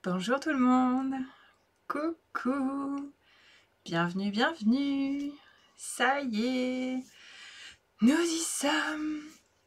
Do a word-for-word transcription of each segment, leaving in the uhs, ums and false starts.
Bonjour tout le monde, coucou, bienvenue, bienvenue, ça y est, nous y sommes.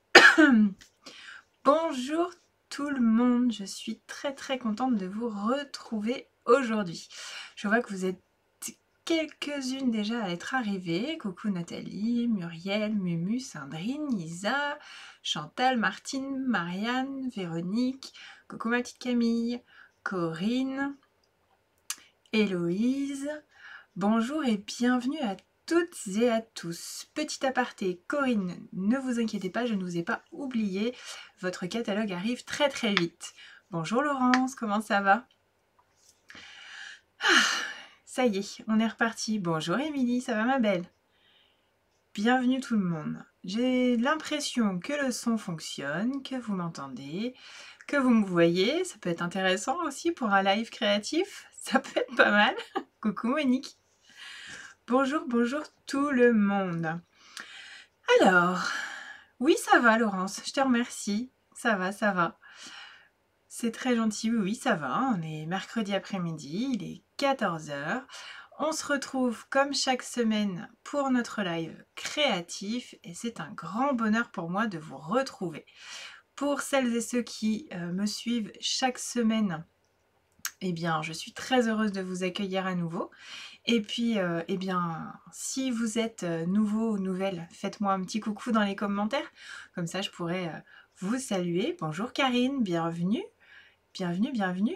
Bonjour tout le monde, je suis très très contente de vous retrouver aujourd'hui. Je vois que vous êtes quelques-unes déjà à être arrivées. Coucou Nathalie, Muriel, Mumu, Sandrine, Isa, Chantal, Martine, Marianne, Véronique, coucou ma petite Camille, Corinne, Héloïse, bonjour et bienvenue à toutes et à tous. Petit aparté, Corinne, ne vous inquiétez pas, je ne vous ai pas oublié, votre catalogue arrive très très vite. Bonjour Laurence, comment ça va? Ah, ça y est, on est reparti. Bonjour Émilie, ça va ma belle? Bienvenue tout le monde. J'ai l'impression que le son fonctionne, que vous m'entendez, que vous me voyez. Ça peut être intéressant aussi pour un live créatif. Ça peut être pas mal. Coucou Monique. Bonjour, bonjour tout le monde. Alors, oui ça va Laurence, je te remercie. Ça va, ça va. C'est très gentil, oui, oui, ça va. On est mercredi après-midi, il est quatorze heures. On se retrouve comme chaque semaine pour notre live créatif et c'est un grand bonheur pour moi de vous retrouver. Pour celles et ceux qui euh, me suivent chaque semaine, eh bien, je suis très heureuse de vous accueillir à nouveau. Et puis, euh, eh bien, si vous êtes euh, nouveau ou nouvelle, faites-moi un petit coucou dans les commentaires. Comme ça, je pourrais euh, vous saluer. Bonjour Karine, bienvenue. Bienvenue, bienvenue.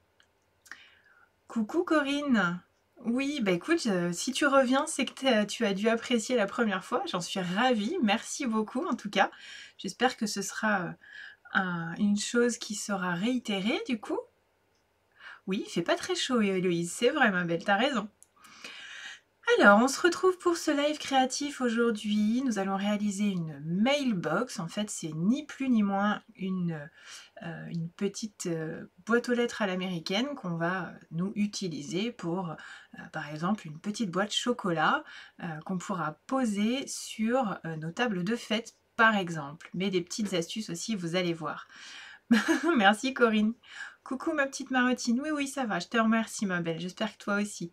Coucou Corinne. Oui, bah écoute, euh, si tu reviens, c'est que tu as dû apprécier la première fois. J'en suis ravie. Merci beaucoup en tout cas. J'espère que ce sera euh, un- une chose qui sera réitérée du coup. Oui, il fait pas très chaud, Héloïse. C'est vrai, ma belle, t'as raison. Alors, on se retrouve pour ce live créatif aujourd'hui. Nous allons réaliser une mailbox. En fait, c'est ni plus ni moins une, euh, une petite euh, boîte aux lettres à l'américaine qu'on va euh, nous utiliser pour, euh, par exemple, une petite boîte chocolat euh, qu'on pourra poser sur euh, nos tables de fête, par exemple. Mais des petites astuces aussi, vous allez voir. Merci Corinne. Coucou ma petite Marotine. Oui, oui, ça va. Je te remercie, ma belle. J'espère que toi aussi.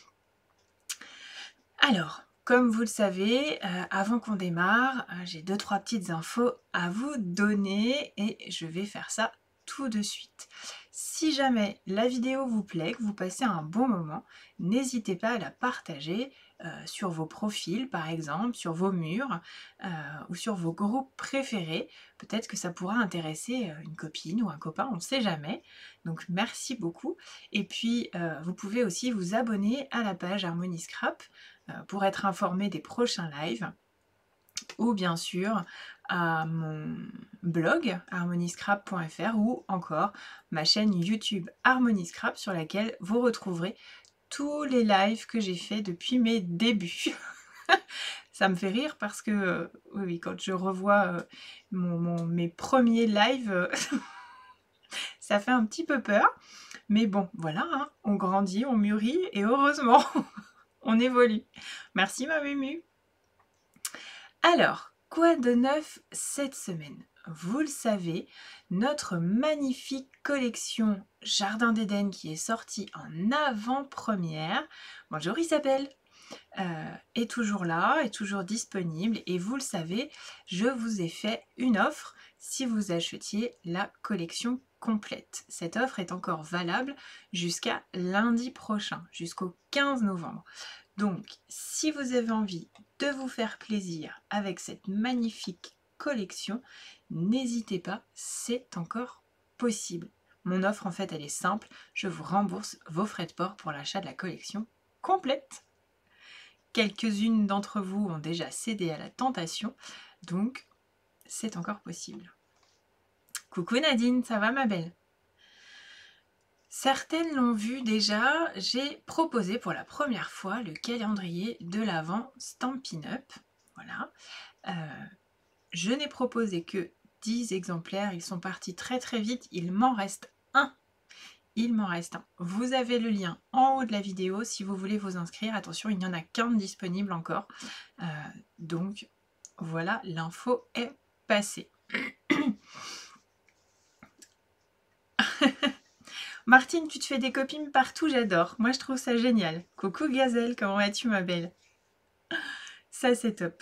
Alors, comme vous le savez, euh, avant qu'on démarre, euh, j'ai deux trois petites infos à vous donner et je vais faire ça tout de suite. Si jamais la vidéo vous plaît, que vous passez un bon moment, n'hésitez pas à la partager euh, sur vos profils par exemple, sur vos murs euh, ou sur vos groupes préférés. Peut-être que ça pourra intéresser euh, une copine ou un copain, on ne sait jamais. Donc merci beaucoup. Et puis euh, vous pouvez aussi vous abonner à la page Harmony Scrap pour être informé des prochains lives ou bien sûr à mon blog harmony scrap point f r ou encore ma chaîne YouTube Harmony Scrap sur laquelle vous retrouverez tous les lives que j'ai fait depuis mes débuts. Ça me fait rire parce que euh, oui, quand je revois euh, mon, mon, mes premiers lives, euh, ça fait un petit peu peur. Mais bon, voilà, hein, on grandit, on mûrit et heureusement, on évolue. Merci ma Mumu. Alors, quoi de neuf cette semaine? Vous le savez, notre magnifique collection Jardin d'Éden qui est sortie en avant-première, bonjour Isabelle, euh, est toujours là, est toujours disponible et vous le savez, je vous ai fait une offre si vous achetiez la collection complète. Cette offre est encore valable jusqu'à lundi prochain, jusqu'au quinze novembre. Donc, si vous avez envie de vous faire plaisir avec cette magnifique collection, n'hésitez pas, c'est encore possible. Mon offre, en fait, elle est simple. Je vous rembourse vos frais de port pour l'achat de la collection complète. Quelques-unes d'entre vous ont déjà cédé à la tentation, donc c'est encore possible. Coucou Nadine, ça va ma belle? Certaines l'ont vu déjà, j'ai proposé pour la première fois le calendrier de l'Avent Stampin' Up. Voilà. Euh, je n'ai proposé que dix exemplaires, ils sont partis très très vite, il m'en reste un. Il m'en reste un. Vous avez le lien en haut de la vidéo si vous voulez vous inscrire. Attention, il n'y en a qu'un disponible encore. Euh, donc voilà, l'info est passée. Martine, tu te fais des copines partout, j'adore. Moi, je trouve ça génial. Coucou Gazelle, comment vas-tu, ma belle? Ça, c'est top.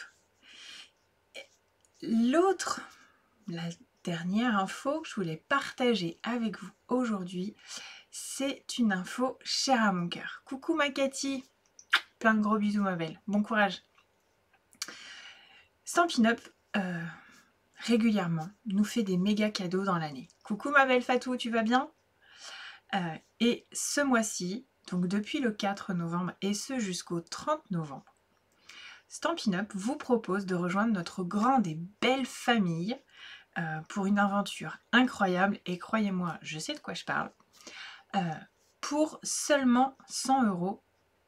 L'autre, la dernière info que je voulais partager avec vous aujourd'hui, c'est une info chère à mon cœur. Coucou ma Cathy, plein de gros bisous, ma belle. Bon courage. Stampin' Up, euh, régulièrement, nous fait des méga cadeaux dans l'année. Coucou ma belle Fatou, tu vas bien? euh, Et ce mois-ci, donc depuis le quatre novembre et ce jusqu'au trente novembre, Stampin' Up vous propose de rejoindre notre grande et belle famille euh, pour une aventure incroyable, et croyez-moi, je sais de quoi je parle, euh, pour seulement cent euros.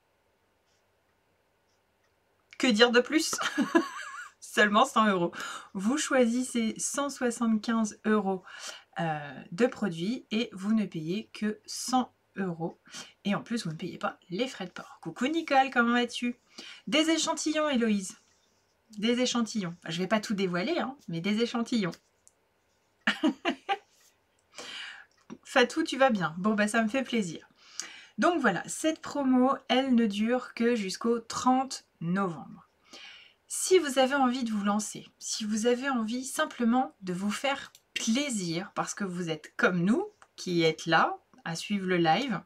Que dire de plus? Seulement cent euros. Vous choisissez cent soixante-quinze euros euh, de produits et vous ne payez que cent euros. Et en plus, vous ne payez pas les frais de port. Coucou Nicole, comment vas-tu? Des échantillons, Héloïse. Des échantillons. Je ne vais pas tout dévoiler, hein, mais des échantillons. Fatou, tu vas bien? Bon, bah ça me fait plaisir. Donc voilà, cette promo, elle ne dure que jusqu'au trente novembre. Si vous avez envie de vous lancer, si vous avez envie simplement de vous faire plaisir, parce que vous êtes comme nous, qui êtes là, à suivre le live.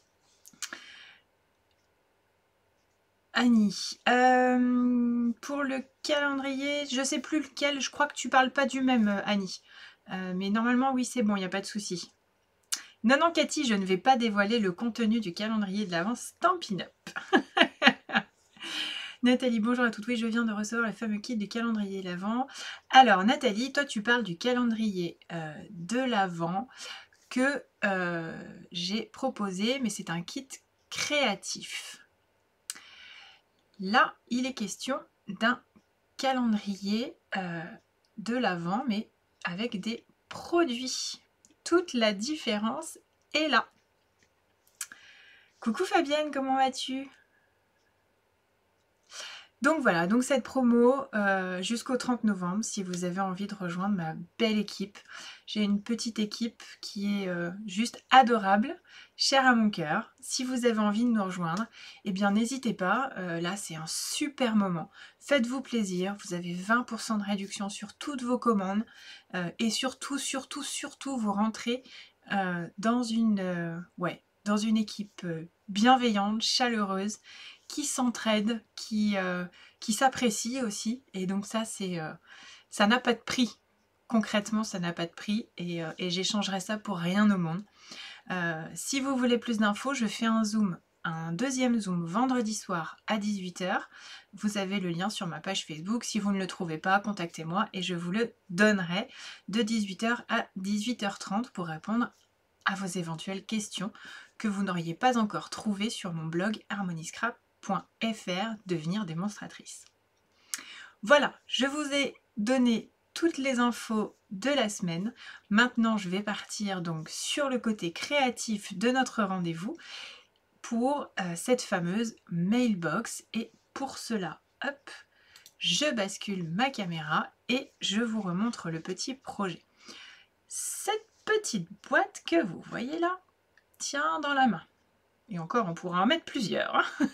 Annie, euh, pour le calendrier, je ne sais plus lequel, je crois que tu parles pas du même, Annie. Euh, mais normalement, oui, c'est bon, il n'y a pas de souci. Non, non, Cathy, je ne vais pas dévoiler le contenu du calendrier de l'Avent Stampin' Up. Nathalie, bonjour à toutes. Oui, je viens de recevoir le fameux kit du calendrier de l'Avent. Alors, Nathalie, toi, tu parles du calendrier euh, de l'Avent que euh, j'ai proposé, mais c'est un kit créatif. Là, il est question d'un calendrier euh, de l'Avent, mais avec des produits. Toute la différence est là. Coucou Fabienne, comment vas-tu? Donc voilà, donc cette promo euh, jusqu'au trente novembre, si vous avez envie de rejoindre ma belle équipe. J'ai une petite équipe qui est euh, juste adorable, chère à mon cœur. Si vous avez envie de nous rejoindre, eh bien n'hésitez pas, euh, là c'est un super moment. Faites-vous plaisir, vous avez vingt pour cent de réduction sur toutes vos commandes euh, et surtout, surtout, surtout, vous rentrez euh, dans une, euh, ouais, dans une équipe euh, bienveillante, chaleureuse, qui s'entraide, qui, euh, qui s'apprécie aussi. Et donc ça, c'est, euh, ça n'a pas de prix. Concrètement, ça n'a pas de prix. Et, euh, et j'échangerai ça pour rien au monde. Euh, si vous voulez plus d'infos, je fais un zoom, un deuxième zoom vendredi soir à dix-huit heures. Vous avez le lien sur ma page Facebook. Si vous ne le trouvez pas, contactez-moi et je vous le donnerai de dix-huit heures à dix-huit heures trente pour répondre à vos éventuelles questions que vous n'auriez pas encore trouvées sur mon blog harmoniscrap point f r, devenir démonstratrice. Voilà, je vous ai donné toutes les infos de la semaine. Maintenant, je vais partir donc sur le côté créatif de notre rendez-vous pour euh, cette fameuse mailbox. Et pour cela, hop, je bascule ma caméra et je vous remontre le petit projet. Cette petite boîte que vous voyez là tient dans la main. Et encore, on pourra en mettre plusieurs. Hein.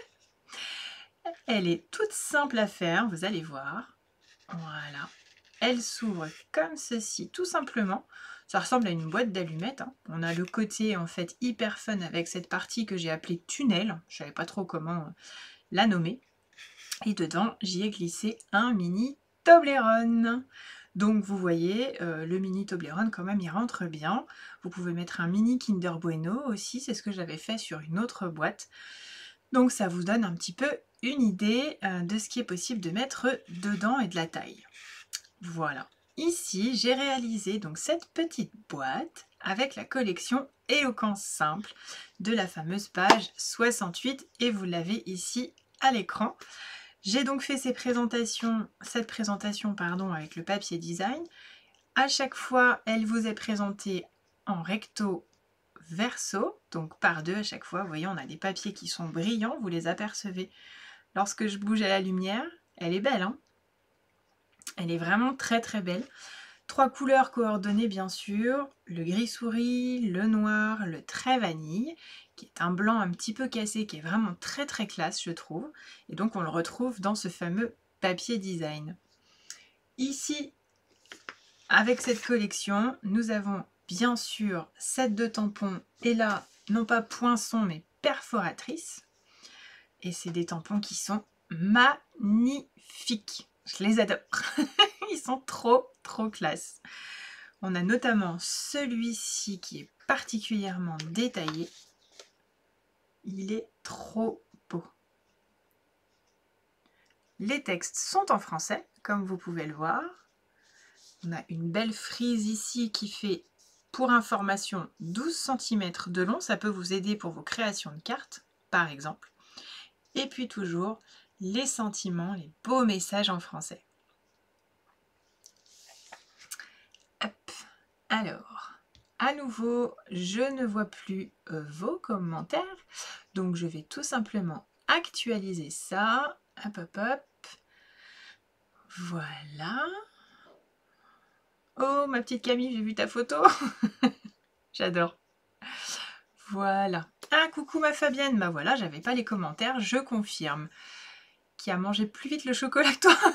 Elle est toute simple à faire, vous allez voir. Voilà. Elle s'ouvre comme ceci, tout simplement. Ça ressemble à une boîte d'allumettes. Hein. On a le côté en fait hyper fun avec cette partie que j'ai appelée tunnel. Je ne savais pas trop comment la nommer. Et dedans, j'y ai glissé un mini Toblerone. Donc vous voyez, euh, le mini Toblerone quand même, il rentre bien. Vous pouvez mettre un mini Kinder Bueno aussi, c'est ce que j'avais fait sur une autre boîte. Donc ça vous donne un petit peu une idée euh, de ce qui est possible de mettre dedans et de la taille. Voilà. Ici, j'ai réalisé donc cette petite boîte avec la collection Éloquence Simple de la fameuse page soixante-huit et vous l'avez ici à l'écran. J'ai donc fait ces présentations, cette présentation pardon, avec le papier design. À chaque fois, elle vous est présentée en recto verso, donc par deux à chaque fois. Vous voyez, on a des papiers qui sont brillants, vous les apercevez lorsque je bouge à la lumière. Elle est belle, hein? Elle est vraiment très très belle. Trois couleurs coordonnées bien sûr, le gris souris, le noir, le trait vanille, qui est un blanc un petit peu cassé, qui est vraiment très très classe je trouve. Et donc on le retrouve dans ce fameux papier design. Ici, avec cette collection, nous avons bien sûr set de tampons, et là, non pas poinçons, mais perforatrices. Et c'est des tampons qui sont magnifiques. Je les adore. Ils sont trop, trop classe. On a notamment celui-ci qui est particulièrement détaillé. Il est trop beau. Les textes sont en français, comme vous pouvez le voir. On a une belle frise ici qui fait, pour information, douze centimètres de long. Ça peut vous aider pour vos créations de cartes, par exemple. Et puis toujours, les sentiments, les beaux messages en français. Hop. Alors, à nouveau, je ne vois plus euh, vos commentaires. Donc, je vais tout simplement actualiser ça. Hop, hop, hop. Voilà. Oh, ma petite Camille, j'ai vu ta photo. J'adore. Voilà. Ah, coucou ma Fabienne. Bah voilà, j'avais pas les commentaires, je confirme. Qui a mangé plus vite le chocolat que toi.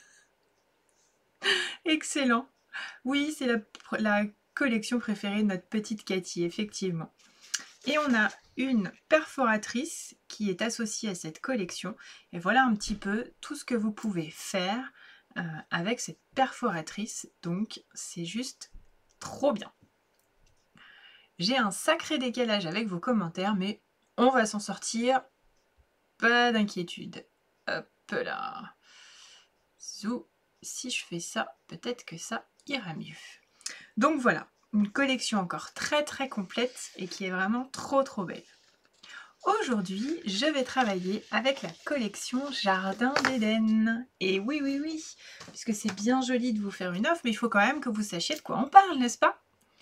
Excellent. Oui, c'est la, la collection préférée de notre petite Cathy, effectivement. Et on a une perforatrice qui est associée à cette collection. Et voilà un petit peu tout ce que vous pouvez faire euh, avec cette perforatrice. Donc, c'est juste trop bien. J'ai un sacré décalage avec vos commentaires, mais on va s'en sortir. Pas d'inquiétude. Hop là. Zou. Si je fais ça, peut-être que ça ira mieux. Donc voilà, une collection encore très très complète et qui est vraiment trop trop belle. Aujourd'hui, je vais travailler avec la collection Jardin d'Éden. Et oui, oui, oui, puisque c'est bien joli de vous faire une offre, mais il faut quand même que vous sachiez de quoi on parle, n'est-ce pas?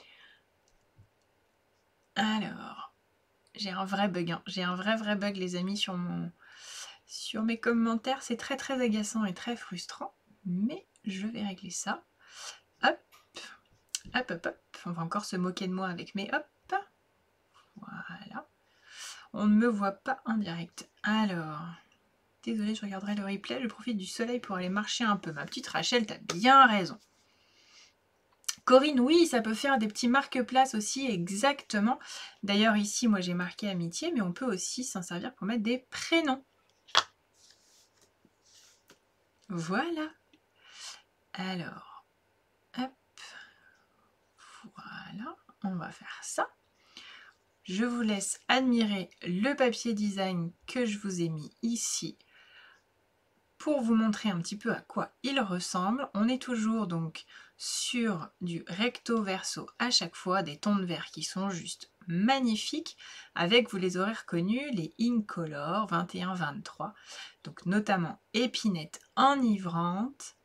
Alors, j'ai un vrai bug, hein. J'ai un vrai vrai bug les amis sur, mon... sur mes commentaires. C'est très très agaçant et très frustrant, mais je vais régler ça. Hop, hop, hop, hop. On va encore se moquer de moi avec mes hop. Voilà. On ne me voit pas en direct. Alors, désolée, je regarderai le replay. Je profite du soleil pour aller marcher un peu. Ma petite Rachel, t'as bien raison. Corinne, oui, ça peut faire des petits marque-places aussi, exactement. D'ailleurs, ici, moi, j'ai marqué amitié, mais on peut aussi s'en servir pour mettre des prénoms. Voilà. Alors, hop. Voilà. On va faire ça. Je vous laisse admirer le papier design que je vous ai mis ici pour vous montrer un petit peu à quoi il ressemble. On est toujours donc sur du recto verso à chaque fois, des tons de vert qui sont juste magnifiques, avec, vous les aurez reconnus, les Incolor vingt et un vingt-trois, donc notamment épinette enivrante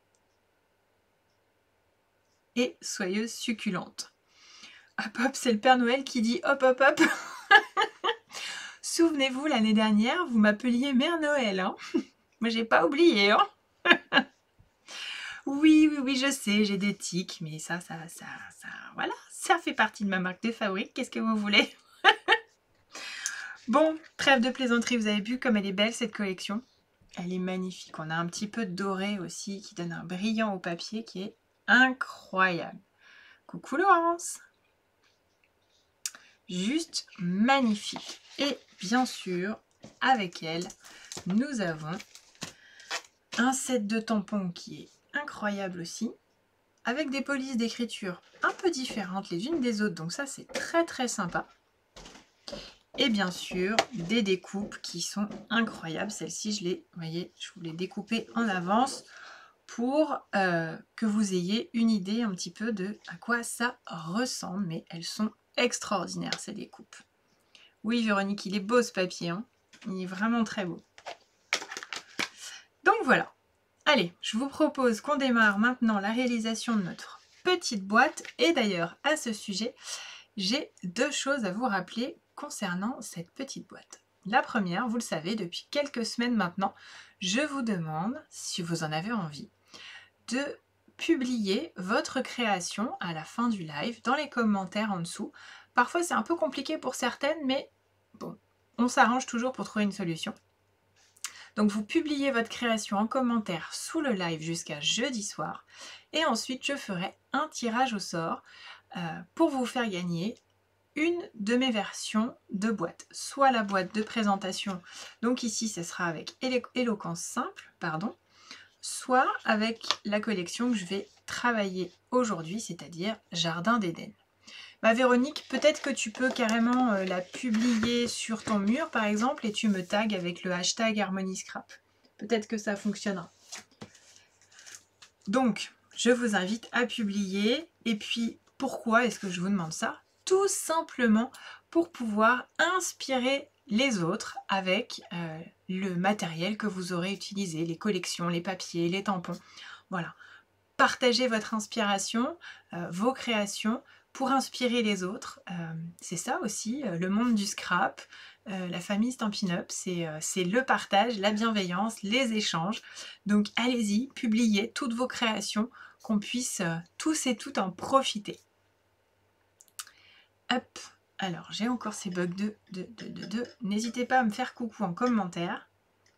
et soyeuse succulente. Hop hop, c'est le Père Noël qui dit hop hop hop. Souvenez-vous, l'année dernière, vous m'appeliez Mère Noël, hein. Moi, j'ai pas oublié, hein. Oui, oui, oui, je sais, j'ai des tics, mais ça, ça, ça, ça, voilà, ça fait partie de ma marque de fabrique. Qu'est-ce que vous voulez? Bon, trêve de plaisanterie, vous avez vu comme elle est belle, cette collection? Elle est magnifique. On a un petit peu de doré aussi, qui donne un brillant au papier qui est incroyable. Coucou Laurence! Juste magnifique. Et bien sûr, avec elle, nous avons un set de tampons qui est incroyable aussi, avec des polices d'écriture un peu différentes les unes des autres, donc ça c'est très très sympa. Et bien sûr, des découpes qui sont incroyables. Celle-ci, je l'ai, vous voyez, je vous l'ai découpée en avance pour euh, que vous ayez une idée un petit peu de à quoi ça ressemble, mais elles sont extraordinaires ces découpes. Oui Véronique, il est beau ce papier, hein, il est vraiment très beau. Donc voilà. Allez, je vous propose qu'on démarre maintenant la réalisation de notre petite boîte. Et d'ailleurs, à ce sujet, j'ai deux choses à vous rappeler concernant cette petite boîte. La première, vous le savez, depuis quelques semaines maintenant, je vous demande, si vous en avez envie, de publier votre création à la fin du live dans les commentaires en dessous. Parfois c'est un peu compliqué pour certaines, mais bon, on s'arrange toujours pour trouver une solution. Donc vous publiez votre création en commentaire sous le live jusqu'à jeudi soir et ensuite je ferai un tirage au sort euh, pour vous faire gagner une de mes versions de boîte, soit la boîte de présentation, donc ici ce sera avec Éloquence Simple, pardon, soit avec la collection que je vais travailler aujourd'hui, c'est-à-dire Jardin d'Éden. Bah Véronique, peut-être que tu peux carrément euh, la publier sur ton mur par exemple et tu me tags avec le hashtag HarmonyScrap. Peut-être que ça fonctionnera. Donc, je vous invite à publier. Et puis, pourquoi est-ce que je vous demande ça? Tout simplement pour pouvoir inspirer les autres avec euh, le matériel que vous aurez utilisé, les collections, les papiers, les tampons. Voilà. Partagez votre inspiration, euh, vos créations, pour inspirer les autres. Euh, c'est ça aussi, euh, le monde du scrap, euh, la famille Stampin' Up, c'est euh, le partage, la bienveillance, les échanges. Donc allez-y, publiez toutes vos créations, qu'on puisse euh, tous et toutes en profiter. Hop, alors j'ai encore ces bugs de, de, de, de, de. N'hésitez pas à me faire coucou en commentaire.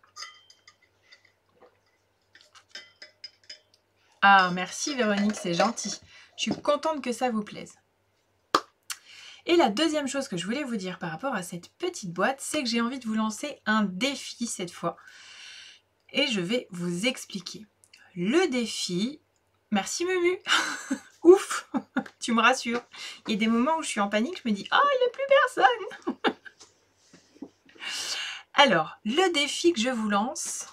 Ah, merci Véronique, c'est gentil. Je suis contente que ça vous plaise. Et la deuxième chose que je voulais vous dire par rapport à cette petite boîte, c'est que j'ai envie de vous lancer un défi cette fois. Et je vais vous expliquer. Le défi... Merci Mumu. Ouf, tu me rassures. Il y a des moments où je suis en panique, je me dis « Oh, il n'y a plus personne !» Alors, le défi que je vous lance,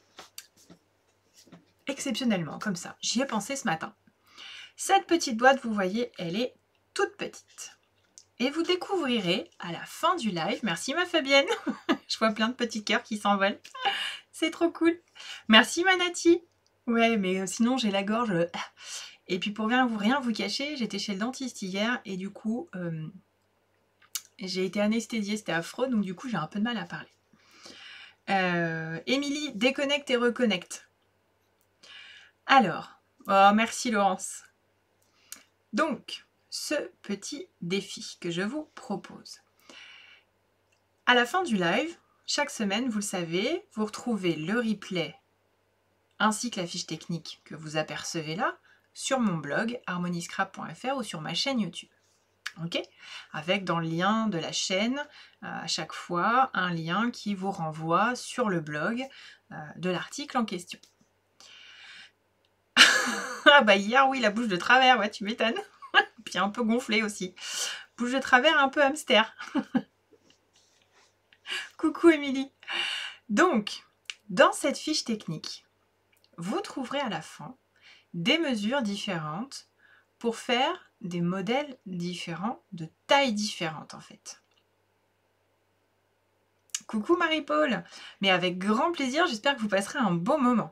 exceptionnellement, comme ça, j'y ai pensé ce matin. Cette petite boîte, vous voyez, elle est toute petite. Et vous découvrirez à la fin du live, merci ma Fabienne, je vois plein de petits cœurs qui s'envolent, c'est trop cool. Merci Manati. Ouais, mais sinon j'ai la gorge. Et puis pour rien vous, rien vous cacher, j'étais chez le dentiste hier et du coup, euh, j'ai été anesthésiée, c'était affreux, donc du coup j'ai un peu de mal à parler. Euh, Émilie, déconnecte et reconnecte. Alors, oh, merci Laurence. Donc, ce petit défi que je vous propose. À la fin du live, chaque semaine, vous le savez, vous retrouvez le replay ainsi que la fiche technique que vous apercevez là sur mon blog harmony scrap point F R ou sur ma chaîne YouTube. Ok, avec dans le lien de la chaîne, à chaque fois, un lien qui vous renvoie sur le blog euh, de l'article en question. Ah bah hier, oui, la bouche de travers, ouais, tu m'étonnes. Puis un peu gonflé aussi. Bouche de travers un peu hamster. Coucou Émilie. Donc, dans cette fiche technique, vous trouverez à la fin des mesures différentes pour faire des modèles différents, de tailles différentes en fait. Coucou Marie-Paul. Mais avec grand plaisir, j'espère que vous passerez un bon moment.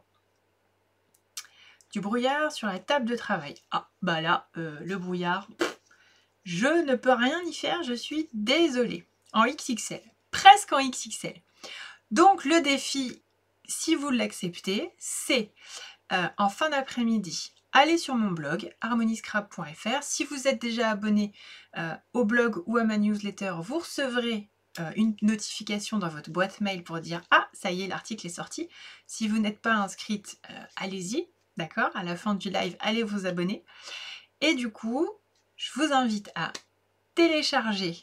Du brouillard sur la table de travail. Ah, bah là, euh, le brouillard, pff, je ne peux rien y faire, je suis désolée. En X X L, presque en X X L. Donc le défi, si vous l'acceptez, c'est euh, en fin d'après-midi, allez sur mon blog harmony scrap point F R. Si vous êtes déjà abonné euh, au blog ou à ma newsletter, vous recevrez euh, une notification dans votre boîte mail pour dire « Ah, ça y est, l'article est sorti ». Si vous n'êtes pas inscrite, euh, allez-y. D'accord, à la fin du live, allez vous abonner. Et du coup, je vous invite à télécharger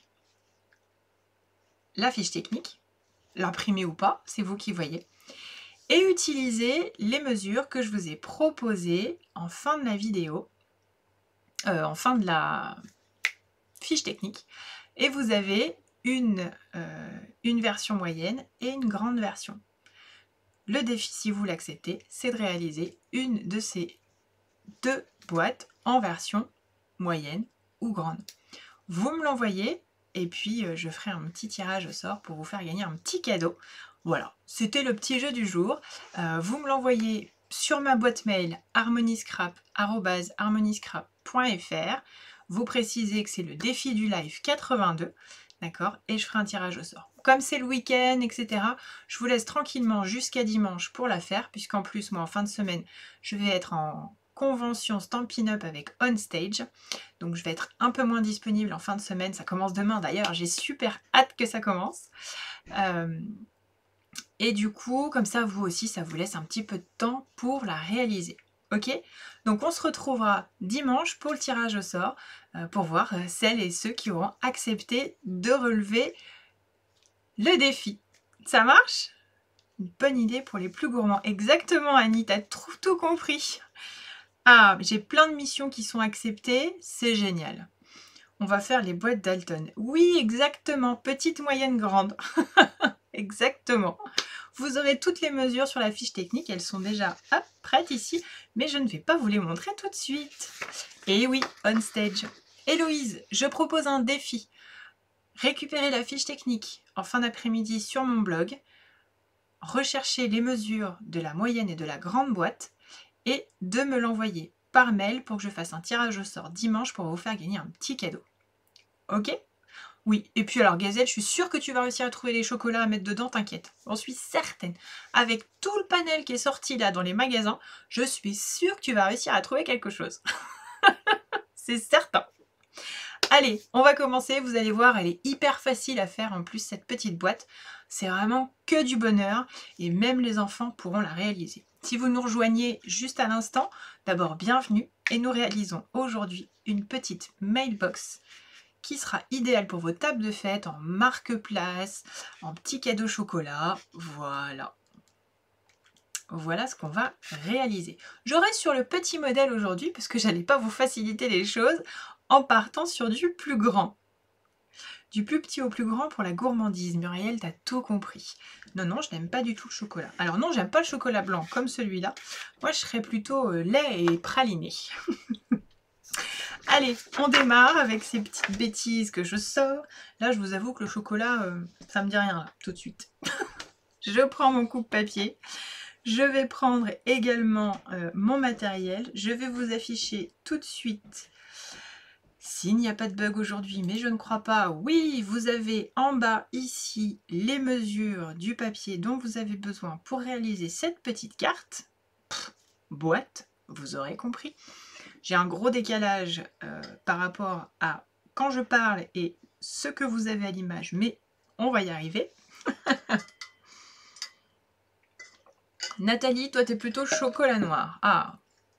la fiche technique, l'imprimer ou pas, c'est vous qui voyez, et utiliser les mesures que je vous ai proposées en fin de la vidéo, euh, en fin de la fiche technique. Et vous avez une, euh, une version moyenne et une grande version. Le défi, si vous l'acceptez, c'est de réaliser une de ces deux boîtes en version moyenne ou grande. Vous me l'envoyez et puis euh, je ferai un petit tirage au sort pour vous faire gagner un petit cadeau. Voilà, c'était le petit jeu du jour. Euh, vous me l'envoyez sur ma boîte mail harmonyscrap arobase harmonyscrap point F R. Vous précisez que c'est le défi du live quatre-vingt-deux. D'accord, et je ferai un tirage au sort. Comme c'est le week-end, et cetera, je vous laisse tranquillement jusqu'à dimanche pour la faire, puisqu'en plus, moi, en fin de semaine, je vais être en, convention Stampin' Up avec On Stage. Donc je vais être un peu moins disponible en fin de semaine. Ça commence demain d'ailleurs. J'ai super hâte que ça commence. Euh, et du coup, comme ça, vous aussi, ça vous laisse un petit peu de temps pour la réaliser. Ok? Donc on se retrouvera dimanche pour le tirage au sort, euh, pour voir euh, celles et ceux qui auront accepté de relever le défi. Ça marche? Une bonne idée pour les plus gourmands. Exactement, Annie, t'as tout, tout compris. Ah, j'ai plein de missions qui sont acceptées, c'est génial. On va faire les boîtes Dalton. Oui, exactement, petite, moyenne, grande. Exactement. Vous aurez toutes les mesures sur la fiche technique, elles sont déjà hop, prêtes ici, mais je ne vais pas vous les montrer tout de suite. Et oui, on stage. Héloïse, je propose un défi. Récupérez la fiche technique en fin d'après-midi sur mon blog, rechercher les mesures de la moyenne et de la grande boîte et de me l'envoyer par mail pour que je fasse un tirage au sort dimanche pour vous faire gagner un petit cadeau. Ok? Oui, et puis alors Gazelle, je suis sûre que tu vas réussir à trouver les chocolats à mettre dedans, t'inquiète. J'en suis certaine. Avec tout le panel qui est sorti là dans les magasins, je suis sûre que tu vas réussir à trouver quelque chose. C'est certain. Allez, on va commencer. Vous allez voir, elle est hyper facile à faire en plus, cette petite boîte. C'est vraiment que du bonheur et même les enfants pourront la réaliser. Si vous nous rejoignez juste à l'instant, d'abord bienvenue et nous réalisons aujourd'hui une petite mailbox qui sera idéale pour vos tables de fête en marque-place, en petits cadeaux chocolat. Voilà. Voilà ce qu'on va réaliser. Je reste sur le petit modèle aujourd'hui parce que j'allais pas vous faciliter les choses en partant sur du plus grand. Du plus petit au plus grand pour la gourmandise. Muriel, t'as tout compris. Non, non, je n'aime pas du tout le chocolat. Alors non, j'aime pas le chocolat blanc comme celui-là. Moi, je serais plutôt euh, lait et praliné. Allez, on démarre avec ces petites bêtises que je sors. Là, je vous avoue que le chocolat, euh, ça me dit rien là, tout de suite. Je prends mon coupe-papier. Je vais prendre également euh, mon matériel. Je vais vous afficher tout de suite s'il n'y a pas de bug aujourd'hui, mais je ne crois pas. Oui, vous avez en bas ici les mesures du papier dont vous avez besoin pour réaliser cette petite carte. Pff, boîte, vous aurez compris. J'ai un gros décalage euh, par rapport à quand je parle et ce que vous avez à l'image, mais on va y arriver. Nathalie, toi, t'es plutôt chocolat noir. Ah.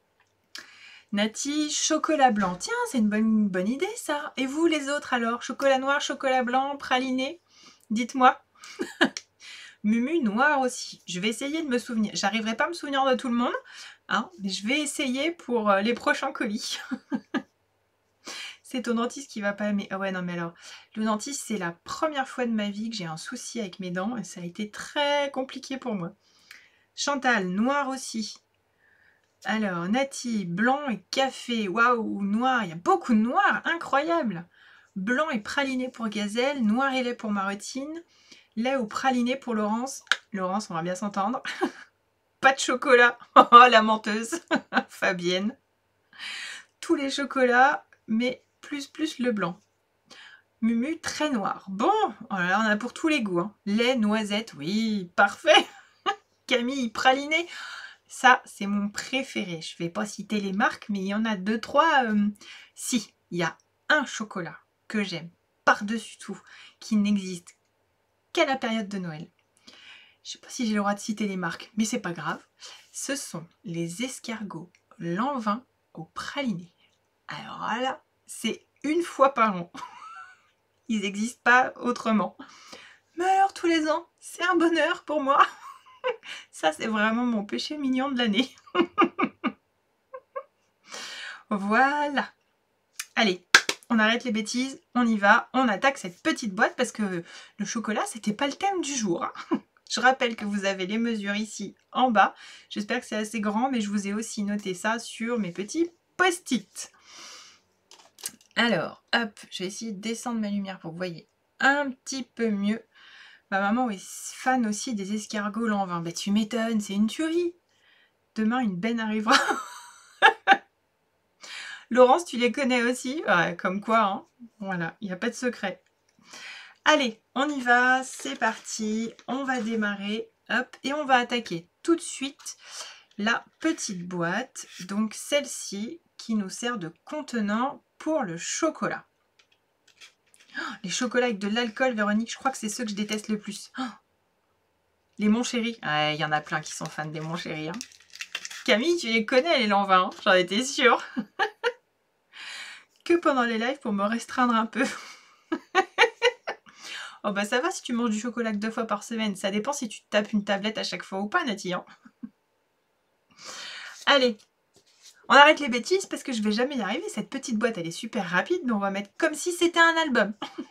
Nati, chocolat blanc. Tiens, c'est une bonne, bonne idée, ça. Et vous, les autres, alors? Chocolat noir, chocolat blanc, praliné? Dites-moi. Mumu, noir aussi. Je vais essayer de me souvenir. J'arriverai pas à me souvenir de tout le monde, hein, mais je vais essayer pour euh, les prochains colis. C'est ton dentiste qui va pas aimer. Ah ouais, non, mais alors, le dentiste, c'est la première fois de ma vie que j'ai un souci avec mes dents et ça a été très compliqué pour moi. Chantal, noir aussi. Alors, Nati, blanc et café. Waouh, noir. Il y a beaucoup de noir. Incroyable. Blanc et praliné pour Gazelle. Noir et lait pour Marotine. Lait ou praliné pour Laurence. Laurence, on va bien s'entendre. Pas de chocolat. Oh, la menteuse. Fabienne. Tous les chocolats, mais plus plus le blanc. Mumu, très noir. Bon, oh là là, on a pour tous les goûts. Hein. Lait, noisette, oui, parfait. Camille, praliné. Ça, c'est mon préféré. Je ne vais pas citer les marques, mais il y en a deux, trois. Euh... Si, il y a un chocolat que j'aime par-dessus tout, qui n'existe qu'à la période de Noël. Je ne sais pas si j'ai le droit de citer les marques, mais c'est pas grave. Ce sont les escargots Lanvin au praliné. Alors là, c'est une fois par an. Ils n'existent pas autrement. Mais alors tous les ans, c'est un bonheur pour moi. Ça, c'est vraiment mon péché mignon de l'année. Voilà. Allez, on arrête les bêtises, on y va, on attaque cette petite boîte parce que le chocolat, c'était pas le thème du jour. Hein. Je rappelle que vous avez les mesures ici en bas. J'espère que c'est assez grand, mais je vous ai aussi noté ça sur mes petits post-it. Alors, hop, je vais essayer de descendre ma lumière pour que vous voyez un petit peu mieux. Ma maman est fan aussi des escargots Lanvin. Bah tu m'étonnes, c'est une tuerie. Demain, une benne arrivera. Laurence, tu les connais aussi? Ouais, comme quoi, hein. Voilà, il n'y a pas de secret. Allez, on y va, c'est parti. On va démarrer, hop, et on va attaquer tout de suite la petite boîte, donc celle-ci qui nous sert de contenant pour le chocolat. Oh, les chocolats avec de l'alcool, Véronique, je crois que c'est ceux que je déteste le plus. Oh, les Mon Chéri, il ouais, y en a plein qui sont fans des Mon Chéri. Hein. Camille, tu les connais les Lanvin, hein, j'en étais sûre. Que pendant les lives pour me restreindre un peu. Oh bah ça va si tu manges du chocolat que deux fois par semaine. Ça dépend si tu te tapes une tablette à chaque fois ou pas, Nati. Hein. Allez, on arrête les bêtises parce que je vais jamais y arriver. Cette petite boîte, elle est super rapide, mais on va mettre comme si c'était un album.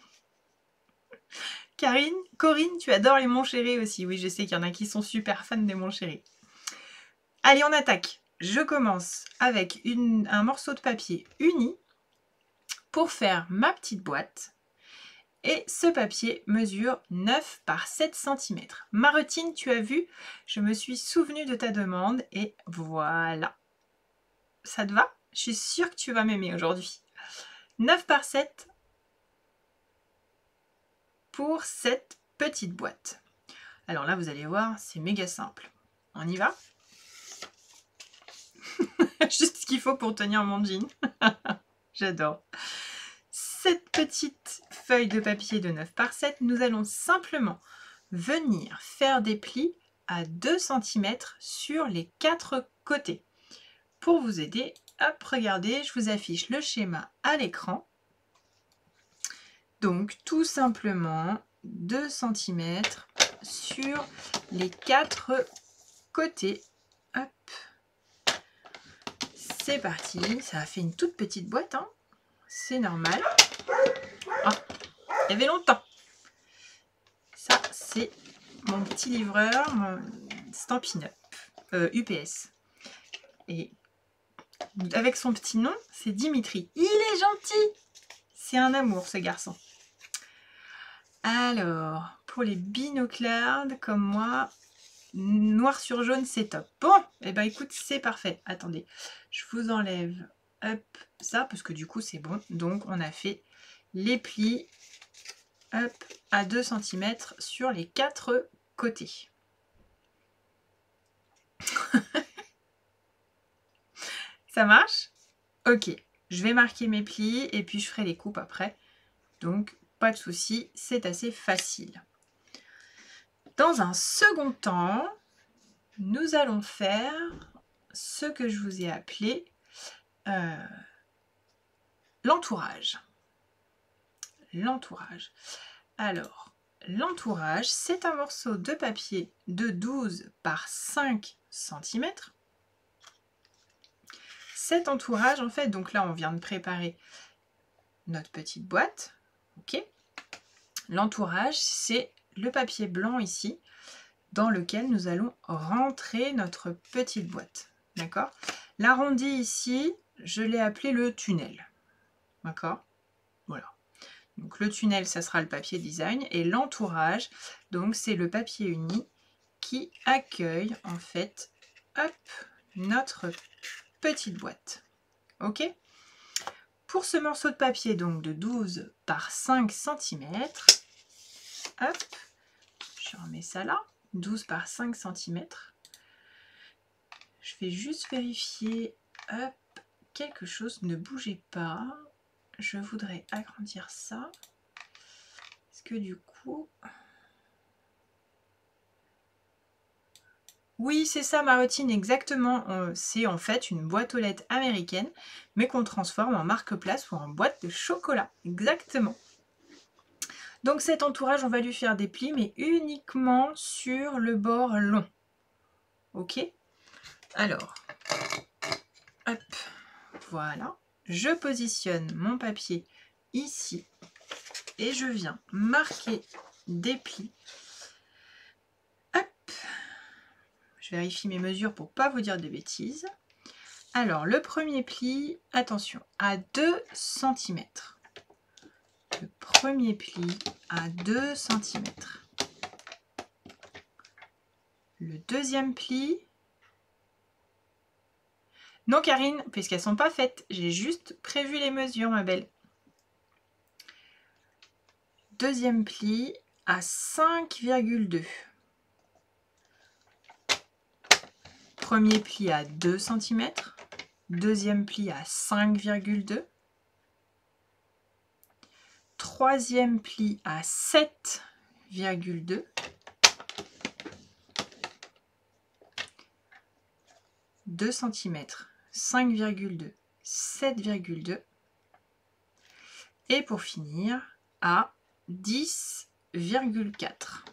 Karine, Corinne, tu adores les Mon Chéri aussi. Oui, je sais qu'il y en a qui sont super fans des Mon Chéri. Allez, on attaque. Je commence avec une, un morceau de papier uni pour faire ma petite boîte. Et ce papier mesure neuf par sept centimètres. Marotine, tu as vu, je me suis souvenue de ta demande et voilà. Ça te va? Je suis sûre que tu vas m'aimer aujourd'hui. neuf par sept pour cette petite boîte. Alors là, vous allez voir, c'est méga simple. On y va? Juste ce qu'il faut pour tenir mon jean. J'adore. Cette petite feuille de papier de neuf par sept, nous allons simplement venir faire des plis à deux centimètres sur les quatre côtés. Pour vous aider, hop, regardez, je vous affiche le schéma à l'écran. Donc tout simplement deux centimètres sur les quatre côtés. Hop. C'est parti, ça a fait une toute petite boîte, hein. C'est normal. Oh, il y avait longtemps. Ça, c'est mon petit livreur, mon Stampin' Up, euh, U P S. Et avec son petit nom, c'est Dimitri. Il est gentil. C'est un amour, ce garçon. Alors, pour les binoclards, comme moi, noir sur jaune, c'est top. Bon, et eh ben écoute, c'est parfait. Attendez, je vous enlève hop, ça, parce que du coup, c'est bon. Donc, on a fait les plis hop, à deux centimètres sur les quatre côtés. Ça marche? Ok, je vais marquer mes plis et puis je ferai les coupes après. Donc, pas de souci, c'est assez facile. Dans un second temps, nous allons faire ce que je vous ai appelé euh, l'entourage. L'entourage. Alors, l'entourage, c'est un morceau de papier de douze par cinq centimètres. Cet entourage, en fait, donc là, on vient de préparer notre petite boîte. Ok. L'entourage, c'est le papier blanc ici, dans lequel nous allons rentrer notre petite boîte. D'accord? L'arrondi ici, je l'ai appelé le tunnel. D'accord? Voilà. Donc le tunnel, ça sera le papier design. Et l'entourage, donc c'est le papier uni qui accueille en fait hop, notre petite boîte. Ok? Pour ce morceau de papier donc de douze par cinq centimètres, hop, je remets ça là, douze par cinq centimètres. Je vais juste vérifier, hop, quelque chose, ne bougez pas. Je voudrais agrandir ça. Parce que du coup... Oui, c'est ça, Marotine, exactement. C'est en fait une boîte aux lettres américaine, mais qu'on transforme en marque-place ou en boîte de chocolat. Exactement. Donc cet entourage, on va lui faire des plis, mais uniquement sur le bord long. Ok? Alors, hop, voilà. Je positionne mon papier ici et je viens marquer des plis. Hop. Je vérifie mes mesures pour ne pas vous dire de bêtises. Alors, le premier pli, attention, à deux centimètres. Le premier pli à deux centimètres. Le deuxième pli... Non, Karine, puisqu'elles ne sont pas faites. J'ai juste prévu les mesures, ma belle. Deuxième pli à cinq virgule deux. Premier pli à deux centimètres, deuxième pli à cinq virgule deux, troisième pli à sept virgule deux, deux centimètres, cinq virgule deux, sept virgule deux et pour finir à dix virgule quatre.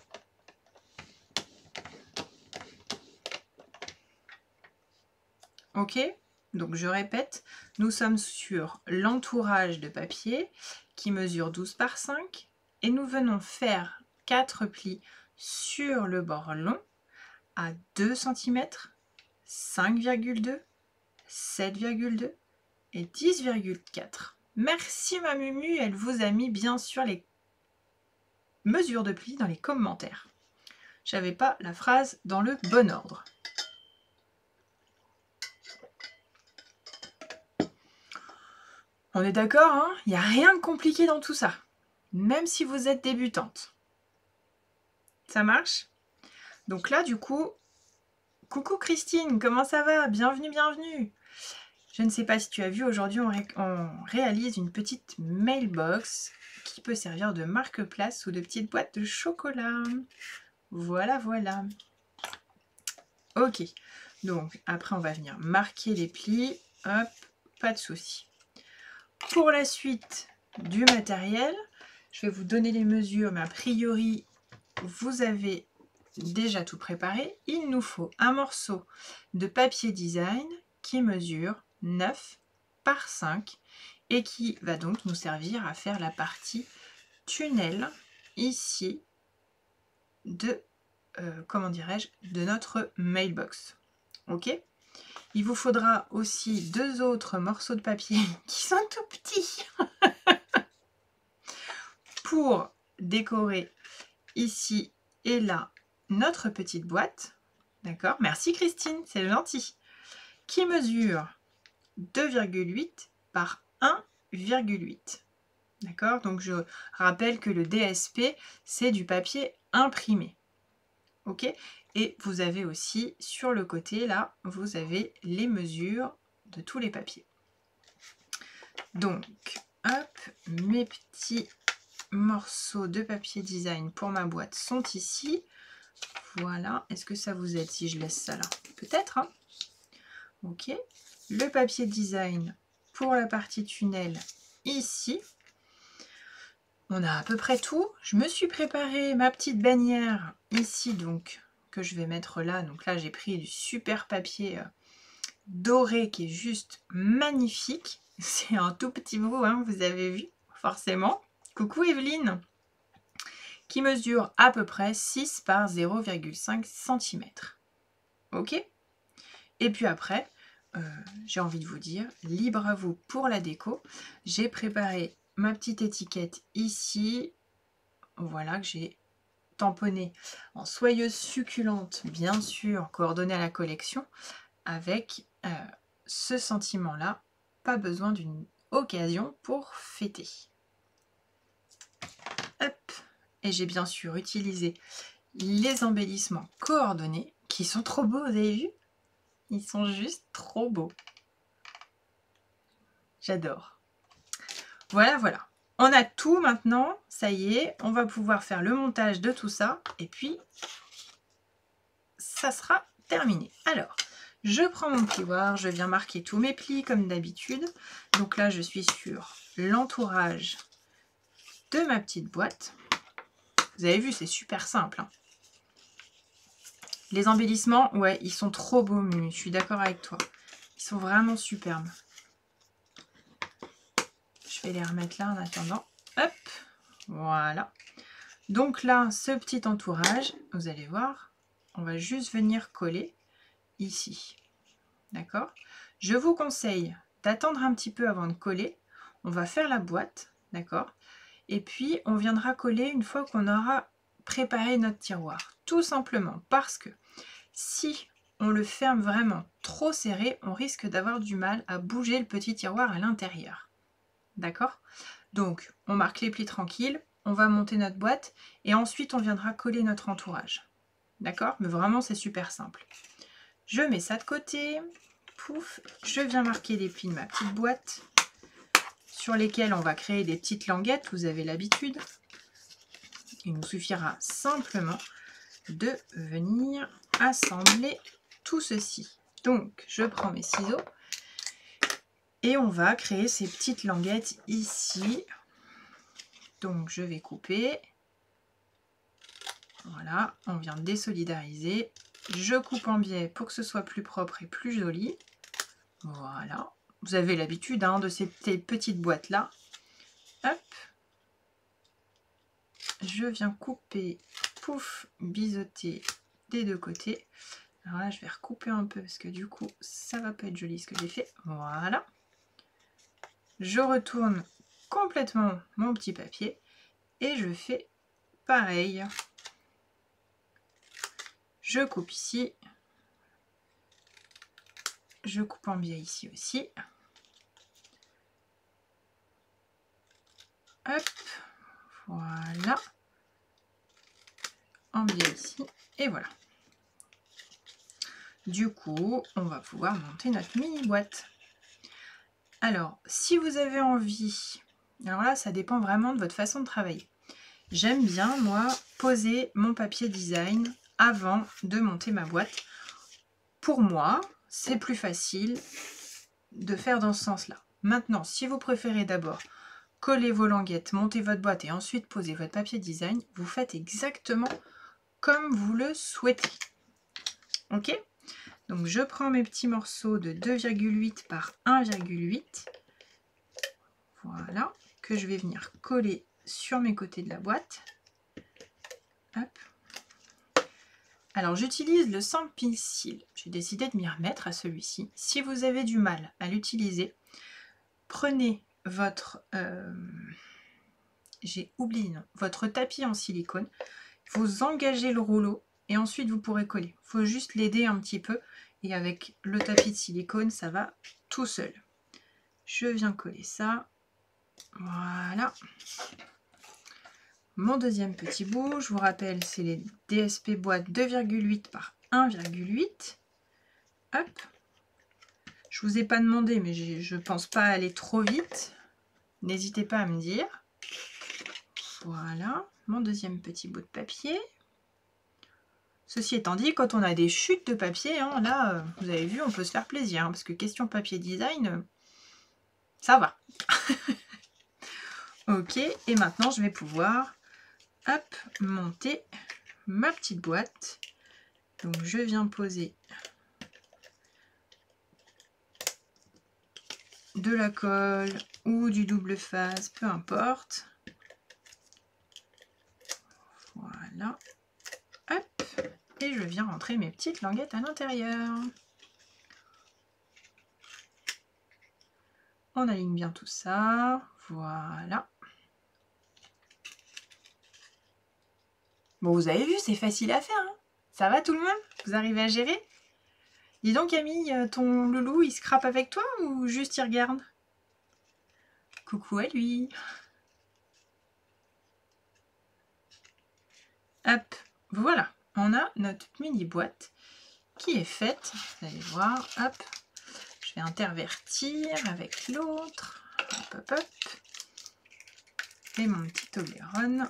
Ok, donc je répète, nous sommes sur l'entourage de papier qui mesure douze par cinq et nous venons faire quatre plis sur le bord long à deux centimètres, cinq virgule deux, sept virgule deux et dix virgule quatre. Merci ma Mumu, elle vous a mis bien sûr les mesures de plis dans les commentaires. J'avais pas la phrase dans le bon ordre. On est d'accord, hein? Il n'y a rien de compliqué dans tout ça, même si vous êtes débutante. Ça marche? Donc là, du coup, coucou Christine, comment ça va? Bienvenue, bienvenue. Je ne sais pas si tu as vu, aujourd'hui, on, ré on réalise une petite mailbox qui peut servir de marque-place ou de petite boîte de chocolat. Voilà, voilà. Ok, donc après, on va venir marquer les plis. Hop, pas de souci. Pour la suite du matériel, je vais vous donner les mesures, mais a priori, vous avez déjà tout préparé. Il nous faut un morceau de papier design qui mesure neuf par cinq et qui va donc nous servir à faire la partie tunnel ici de, euh, comment dirais-je, de notre mailbox. Ok ? Il vous faudra aussi deux autres morceaux de papier qui sont tout petits pour décorer ici et là notre petite boîte. D'accord? Merci Christine, c'est gentil. Qui mesure deux virgule huit par un virgule huit. D'accord? Donc je rappelle que le D S P, c'est du papier imprimé. Ok? Et vous avez aussi sur le côté, là, vous avez les mesures de tous les papiers. Donc, hop, mes petits morceaux de papier design pour ma boîte sont ici. Voilà. Est-ce que ça vous aide si je laisse ça là? Peut-être, hein? Ok. Le papier design pour la partie tunnel ici. On a à peu près tout. Je me suis préparé ma petite bannière ici, donc que je vais mettre là. Donc là, j'ai pris du super papier euh, doré qui est juste magnifique. C'est un tout petit bout, hein, vous avez vu, forcément. Coucou Evelyne, qui mesure à peu près six par zéro virgule cinq centimètres. Ok? Et puis après, euh, j'ai envie de vous dire, libre à vous pour la déco. J'ai préparé ma petite étiquette ici. Voilà, que j'ai tamponné en soyeuse succulente, bien sûr, coordonnée à la collection, avec euh, ce sentiment-là. Pas besoin d'une occasion pour fêter. Hop. Et j'ai bien sûr utilisé les embellissements coordonnés, qui sont trop beaux, vous avez vu? Ils sont juste trop beaux. J'adore. Voilà, voilà. On a tout maintenant, ça y est, on va pouvoir faire le montage de tout ça et puis ça sera terminé. Alors, je prends mon plioir, je viens marquer tous mes plis comme d'habitude. Donc là, je suis sur l'entourage de ma petite boîte. Vous avez vu, c'est super simple, hein. Les embellissements, ouais, ils sont trop beaux, Mimi, je suis d'accord avec toi. Ils sont vraiment superbes. Je vais les remettre là en attendant. Hop, voilà. Donc là, ce petit entourage, vous allez voir, on va juste venir coller ici. D'accord? Je vous conseille d'attendre un petit peu avant de coller. On va faire la boîte, d'accord? Et puis, on viendra coller une fois qu'on aura préparé notre tiroir. Tout simplement parce que si on le ferme vraiment trop serré, on risque d'avoir du mal à bouger le petit tiroir à l'intérieur. D'accord? Donc, on marque les plis tranquilles, on va monter notre boîte et ensuite on viendra coller notre entourage. D'accord? Mais vraiment, c'est super simple. Je mets ça de côté. Pouf, je viens marquer les plis de ma petite boîte sur lesquelles on va créer des petites languettes, vous avez l'habitude. Il nous suffira simplement de venir assembler tout ceci. Donc, je prends mes ciseaux et on va créer ces petites languettes ici. Donc, je vais couper. Voilà, on vient de désolidariser. Je coupe en biais pour que ce soit plus propre et plus joli. Voilà. Vous avez l'habitude hein, de ces petites boîtes-là. Hop. Je viens couper, pouf, biseauter des deux côtés. Alors là, je vais recouper un peu parce que du coup, ça va pas être joli ce que j'ai fait. Voilà. Je retourne complètement mon petit papier et je fais pareil. Je coupe ici. Je coupe en biais ici aussi. Hop. Voilà. En biais ici. Et voilà. Du coup, on va pouvoir monter notre mini boîte. Alors, si vous avez envie, alors là, ça dépend vraiment de votre façon de travailler. J'aime bien, moi, poser mon papier design avant de monter ma boîte. Pour moi, c'est plus facile de faire dans ce sens-là. Maintenant, si vous préférez d'abord coller vos languettes, monter votre boîte et ensuite poser votre papier design, vous faites exactement comme vous le souhaitez. Ok ? Donc, je prends mes petits morceaux de deux virgule huit par un virgule huit. Voilà, que je vais venir coller sur mes côtés de la boîte. Hop. Alors, j'utilise le Sample Pencil. J'ai décidé de m'y remettre à celui-ci. Si vous avez du mal à l'utiliser, prenez votre... Euh, j'ai oublié, non, votre tapis en silicone. Vous engagez le rouleau et ensuite vous pourrez coller. Il faut juste l'aider un petit peu. Et avec le tapis de silicone, ça va tout seul. Je viens coller ça. Voilà. Mon deuxième petit bout, je vous rappelle, c'est les D S P boîte deux virgule huit par un virgule huit. Hop. Je vous ai pas demandé, mais je ne pense pas aller trop vite. N'hésitez pas à me dire. Voilà. Mon deuxième petit bout de papier. Ceci étant dit, quand on a des chutes de papier, hein, là, euh, vous avez vu, on peut se faire plaisir. Hein, parce que question papier design, euh, ça va. Ok, et maintenant, je vais pouvoir hop, monter ma petite boîte. Donc, je viens poser de la colle ou du double face, peu importe. Voilà. Hop. Et je viens rentrer mes petites languettes à l'intérieur. On aligne bien tout ça. Voilà. Bon, vous avez vu, c'est facile à faire. Hein, ça va tout le monde? Vous arrivez à gérer? Dis donc Camille, ton loulou, il scrape avec toi ou juste il regarde? Coucou à lui. Hop, voilà. On a notre mini boîte qui est faite. Vous allez voir, hop. Je vais intervertir avec l'autre. Hop, hop, hop. Et mon petit Toblerone.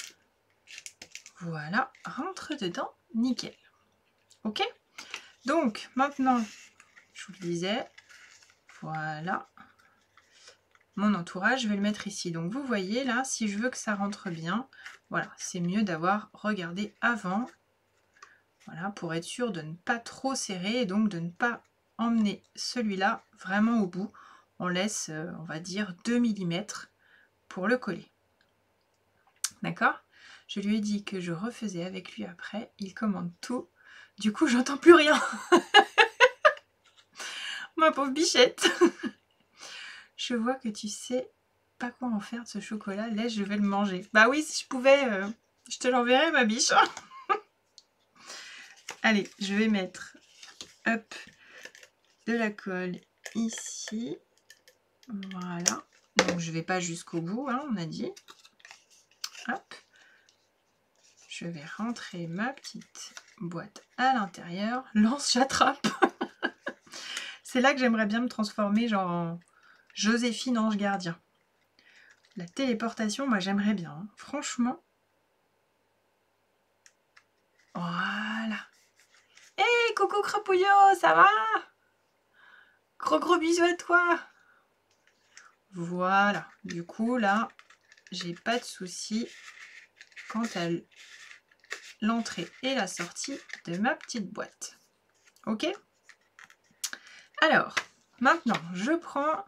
Voilà, rentre dedans, nickel. Ok? Donc, maintenant, je vous le disais, voilà. Mon entourage, je vais le mettre ici. Donc, vous voyez, là, si je veux que ça rentre bien, voilà, c'est mieux d'avoir regardé avant. Voilà, pour être sûr de ne pas trop serrer et donc de ne pas emmener celui-là vraiment au bout. On laisse, euh, on va dire, deux millimètres pour le coller. D'accord? Je lui ai dit que je refaisais avec lui après. Il commande tout. Du coup, j'entends plus rien. Ma pauvre bichette. Je vois que tu sais pas quoi en faire de ce chocolat. Laisse, je vais le manger. Bah oui, si je pouvais, euh, je te l'enverrais, ma biche. Allez, je vais mettre hop, de la colle ici. Voilà. Donc, je vais pas jusqu'au bout, hein, on a dit. Hop. je vais rentrer ma petite boîte à l'intérieur. Lance, j'attrape. C'est là que j'aimerais bien me transformer, genre en Joséphine Ange Gardien. La téléportation, moi j'aimerais bien, hein. Franchement. Voilà. Hé, hey, coucou Crapouillot, ça va? Gros gros bisous à toi. Voilà. Du coup, là, j'ai pas de souci quant à l'entrée et la sortie de ma petite boîte. Ok? Alors, maintenant, je prends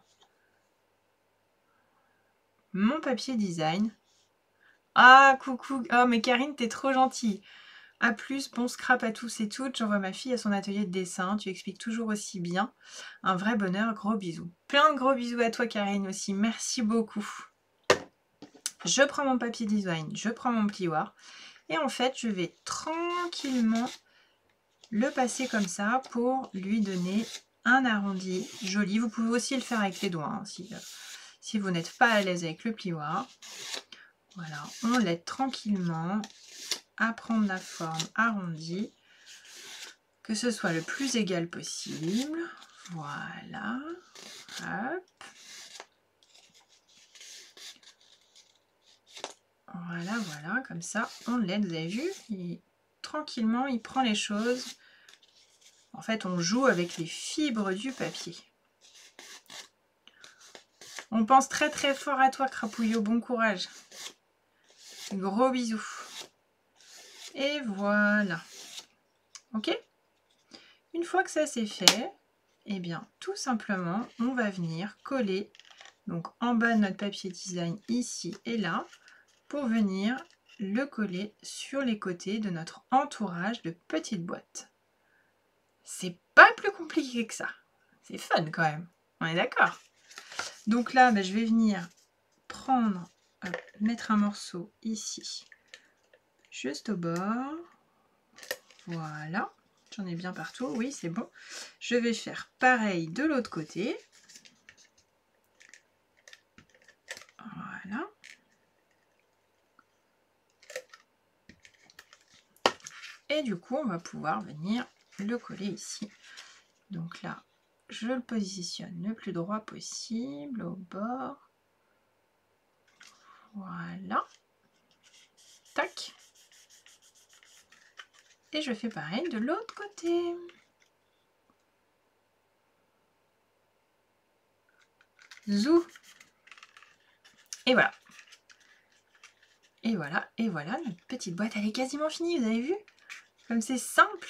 mon papier design. Ah, coucou. Oh, mais Karine, t'es trop gentille. A plus, bon scrap à tous et toutes. J'envoie ma fille à son atelier de dessin. Tu expliques toujours aussi bien. Un vrai bonheur. Gros bisous. Plein de gros bisous à toi, Karine, aussi. Merci beaucoup. Je prends mon papier design. Je prends mon plioir. Et en fait, je vais tranquillement le passer comme ça pour lui donner un arrondi joli. Vous pouvez aussi le faire avec les doigts, hein, si, euh, si vous n'êtes pas à l'aise avec le plioir. Voilà, on l'aide tranquillement à prendre la forme arrondie, que ce soit le plus égal possible. Voilà, hop. Voilà, voilà, comme ça, on l'aide, vous avez vu, il, tranquillement, il prend les choses. En fait, on joue avec les fibres du papier. On pense très très fort à toi, Crapouillot, bon courage. Gros bisous. Et voilà. Ok? Une fois que ça c'est fait, eh bien, tout simplement, on va venir coller donc en bas de notre papier design ici et là pour venir le coller sur les côtés de notre entourage de petites boîtes. C'est pas plus compliqué que ça. C'est fun quand même. On est d'accord? Donc là, ben, je vais venir prendre, hop, mettre un morceau ici, juste au bord. Voilà. J'en ai bien partout. Oui, c'est bon. Je vais faire pareil de l'autre côté. Voilà. Et du coup, on va pouvoir venir le coller ici. Donc là, je le positionne le plus droit possible au bord. Voilà. Tac. Et je fais pareil de l'autre côté. Zou. Et voilà. Et voilà, et voilà, notre petite boîte, elle est quasiment finie, vous avez vu? Comme c'est simple.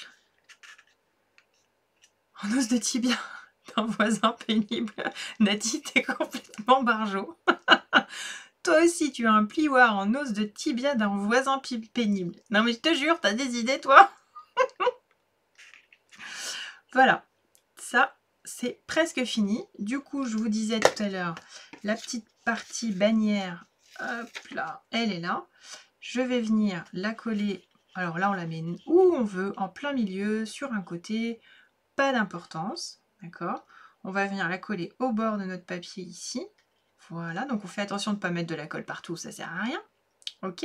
En os de tibia d'un voisin pénible. Nati, t'es complètement barjot. Toi aussi, tu as un plioir en os de tibia d'un voisin pénible. Non mais je te jure, t'as des idées, toi? Voilà, ça, c'est presque fini. Du coup, je vous disais tout à l'heure, la petite partie bannière, hop là, elle est là. Je vais venir la coller. Alors là, on la met où on veut, en plein milieu, sur un côté, pas d'importance, d'accord? On va venir la coller au bord de notre papier ici. Voilà, donc on fait attention de ne pas mettre de la colle partout, ça sert à rien. Ok?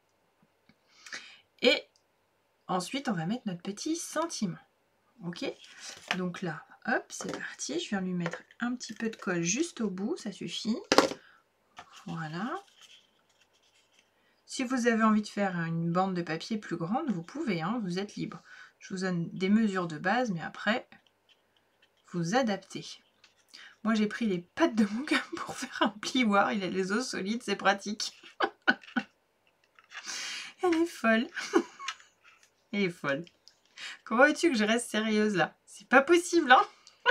Et ensuite, on va mettre notre petit sentiment. Ok? Donc là, hop, c'est parti. Je viens lui mettre un petit peu de colle juste au bout, ça suffit. Voilà. Si vous avez envie de faire une bande de papier plus grande, vous pouvez, hein, vous êtes libre. Je vous donne des mesures de base, mais après, vous adaptez. Moi, j'ai pris les pattes de mon gamme pour faire un plioir. Il a les os solides, c'est pratique. Elle est folle. Elle est folle. Comment veux-tu que je reste sérieuse là? C'est pas possible, hein?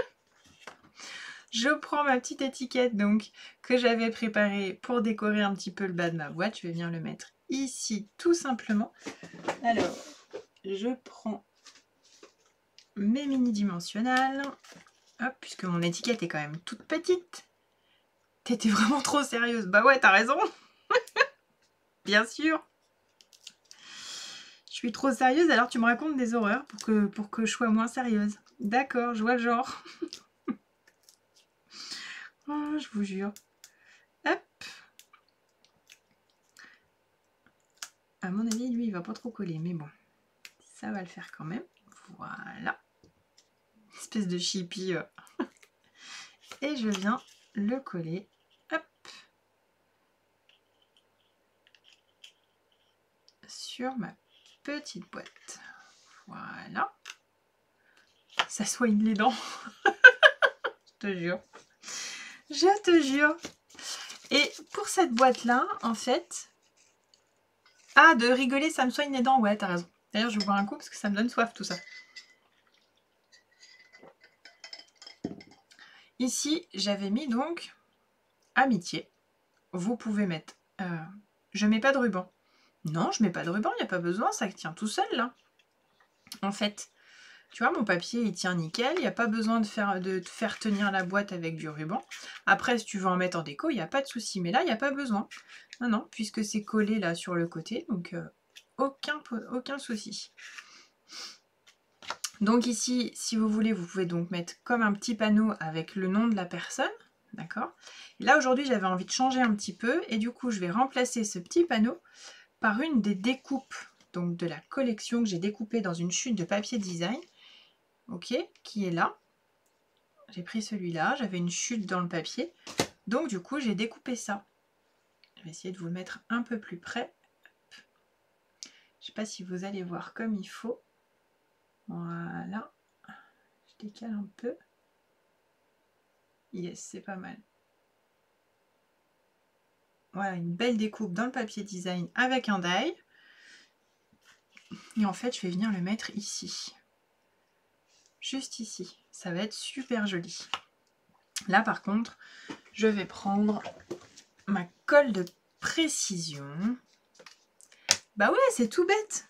Je prends ma petite étiquette donc que j'avais préparée pour décorer un petit peu le bas de ma boîte. Je vais venir le mettre ici tout simplement. Alors, je prends mes mini dimensionnels. Hop, puisque mon étiquette est quand même toute petite. T'étais vraiment trop sérieuse. Bah ouais, t'as raison. Bien sûr. Je suis trop sérieuse, alors tu me racontes des horreurs pour que, pour que je sois moins sérieuse. D'accord, je vois le genre. Oh, je vous jure. Hop. À mon avis, lui, il va pas trop coller, mais bon, ça va le faire quand même. Voilà. Espèce de chippie. Euh. Et je viens le coller. Hop. Sur ma petite boîte. Voilà. Ça soigne les dents. Je te jure. Je te jure. Et pour cette boîte-là, en fait... Ah, de rigoler, ça me soigne les dents. Ouais, t'as raison. D'ailleurs, je vais boire un coup parce que ça me donne soif, tout ça. Ici, j'avais mis donc amitié. Vous pouvez mettre... Euh, je mets pas de ruban. Non, je mets pas de ruban, il n'y a pas besoin, ça tient tout seul, là. En fait, tu vois, mon papier, il tient nickel. Il n'y a pas besoin de faire, de faire tenir la boîte avec du ruban. Après, si tu veux en mettre en déco, il n'y a pas de souci. Mais là, il n'y a pas besoin. Non, non, puisque c'est collé là sur le côté. Donc, euh, aucun, aucun souci. Donc ici, si vous voulez, vous pouvez donc mettre comme un petit panneau avec le nom de la personne. D'accord? Là, aujourd'hui, j'avais envie de changer un petit peu. Et du coup, je vais remplacer ce petit panneau par une des découpes donc de la collection que j'ai découpée dans une chute de papier design. Ok, qui est là. J'ai pris celui-là, j'avais une chute dans le papier. Donc du coup, j'ai découpé ça. Je vais essayer de vous le mettre un peu plus près. Je ne sais pas si vous allez voir comme il faut. Voilà. Je décale un peu. Yes, c'est pas mal. Voilà, une belle découpe dans le papier design avec un die. Et en fait, je vais venir le mettre ici. Juste ici. Ça va être super joli. Là, par contre, je vais prendre ma colle de précision. Bah ouais, c'est tout bête.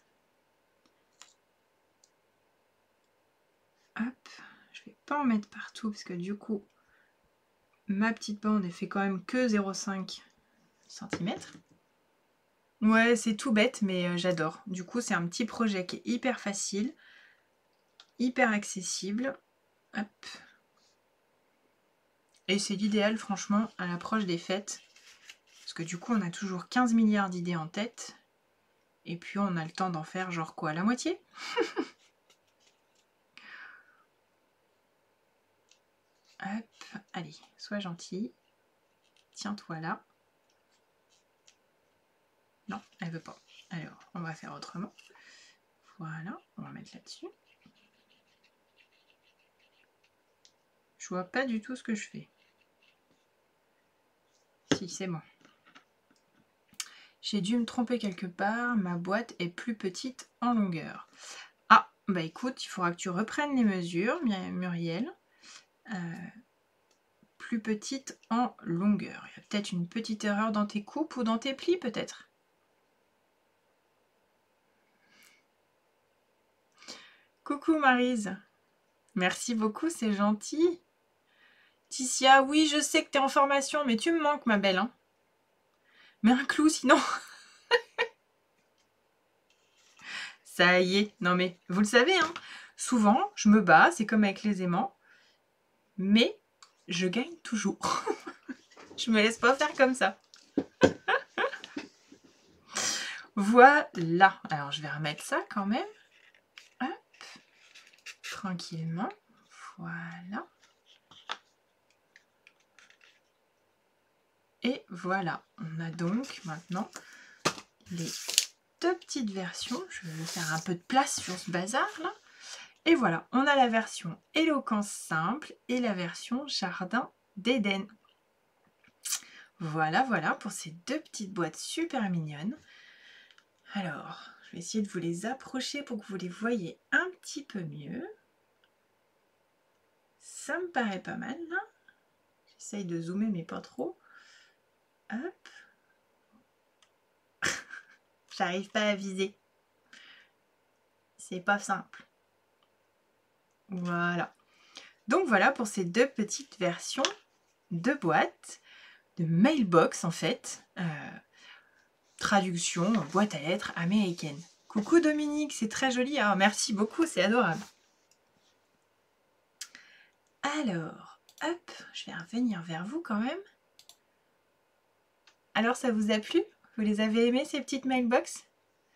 Hop, je vais pas en mettre partout parce que du coup, ma petite bande, elle fait quand même que zéro virgule cinq centimètres. Ouais, c'est tout bête, mais euh, j'adore. Du coup, c'est un petit projet qui est hyper facile, hyper accessible. Hop. Et c'est l'idéal, franchement, à l'approche des fêtes. Parce que du coup, on a toujours quinze milliards d'idées en tête. Et puis, on a le temps d'en faire genre quoi, la moitié? Hop, allez, sois gentil. Tiens-toi là. Non, elle veut pas. Alors, on va faire autrement. Voilà, on va mettre là-dessus. Je vois pas du tout ce que je fais. Si, c'est bon. J'ai dû me tromper quelque part. Ma boîte est plus petite en longueur. Ah, bah écoute, il faudra que tu reprennes les mesures, Muriel. Euh, plus petite en longueur. Il y a peut-être une petite erreur dans tes coupes ou dans tes plis, peut-être. Coucou Maryse. Merci beaucoup, c'est gentil. Ticia, oui, je sais que tu es en formation, mais tu me manques, ma belle. Hein. Mais un clou, sinon... Ça y est. Non, mais vous le savez, hein, souvent, je me bats, c'est comme avec les aimants, mais je gagne toujours. Je me laisse pas faire comme ça. Voilà. Alors, je vais remettre ça quand même. Hop. Tranquillement. Voilà. Et voilà. On a donc maintenant les deux petites versions. Je vais faire un peu de place sur ce bazar là. Et voilà. On a la version éloquence simple et la version jardin d'Éden. Voilà, voilà pour ces deux petites boîtes super mignonnes. Alors, je vais essayer de vous les approcher pour que vous les voyez un petit peu mieux. Ça me paraît pas mal, là. J'essaye de zoomer, mais pas trop. Hop. J'arrive pas à viser. C'est pas simple. Voilà. Donc voilà pour ces deux petites versions de boîtes, de mailbox en fait. Euh, traduction, boîte à lettres américaine. Coucou Dominique, c'est très joli. Ah, merci beaucoup, c'est adorable. Alors, hop, je vais revenir vers vous quand même. Alors, ça vous a plu? Vous les avez aimées, ces petites mailbox?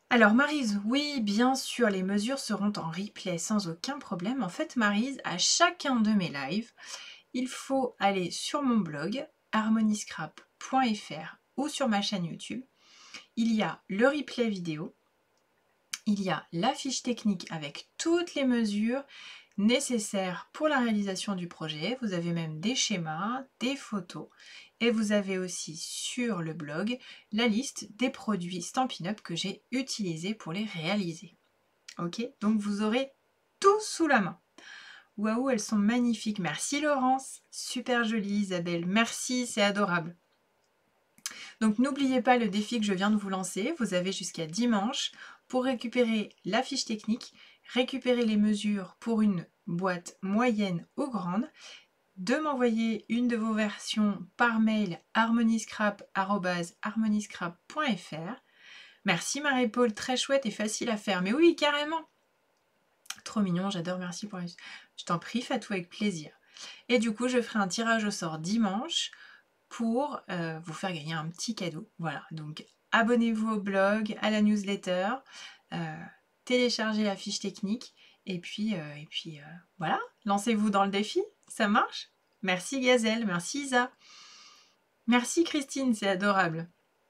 Alors Maryse, oui, bien sûr, les mesures seront en replay sans aucun problème. En fait, Maryse, à chacun de mes lives, il faut aller sur mon blog harmoniscrap point f r ou sur ma chaîne YouTube. Il y a le replay vidéo, il y a la fiche technique avec toutes les mesures nécessaires pour la réalisation du projet. Vous avez même des schémas, des photos et vous avez aussi sur le blog la liste des produits Stampin' Up que j'ai utilisés pour les réaliser. Ok, donc vous aurez tout sous la main. Waouh, elles sont magnifiques. Merci Laurence, super jolie Isabelle. Merci, c'est adorable. Donc n'oubliez pas le défi que je viens de vous lancer. Vous avez jusqu'à dimanche pour récupérer la fiche technique, récupérer les mesures pour une boîte moyenne ou grande, de m'envoyer une de vos versions par mail harmoniscrap arobase harmoniscrap point f r. Merci Marie-Paul, très chouette et facile à faire. Mais oui, carrément. Trop mignon, j'adore, merci pour les... Je t'en prie, Fatou, avec plaisir. Et du coup, je ferai un tirage au sort dimanche pour euh, vous faire gagner un petit cadeau. Voilà, donc abonnez-vous au blog, à la newsletter, euh, téléchargez la fiche technique et puis, euh, et puis euh, voilà, lancez-vous dans le défi, ça marche. Merci Gazelle, merci Isa. Merci Christine, c'est adorable.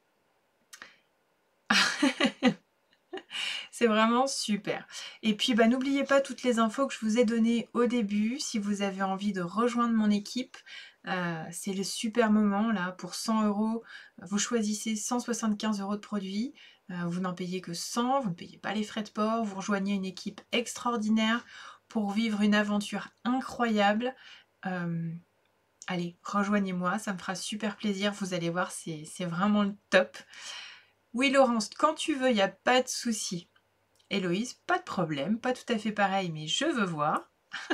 C'est vraiment super. Et puis, bah, n'oubliez pas toutes les infos que je vous ai données au début. Si vous avez envie de rejoindre mon équipe, euh, c'est le super moment là. Pour cent euros, vous choisissez cent soixante-quinze euros de produits. Euh, vous n'en payez que cent, vous ne payez pas les frais de port. Vous rejoignez une équipe extraordinaire pour vivre une aventure incroyable. Euh, allez, rejoignez-moi, ça me fera super plaisir. Vous allez voir, c'est vraiment le top. Oui, Laurence, quand tu veux, il n'y a pas de souci. Héloïse, pas de problème, pas tout à fait pareil, mais je veux voir.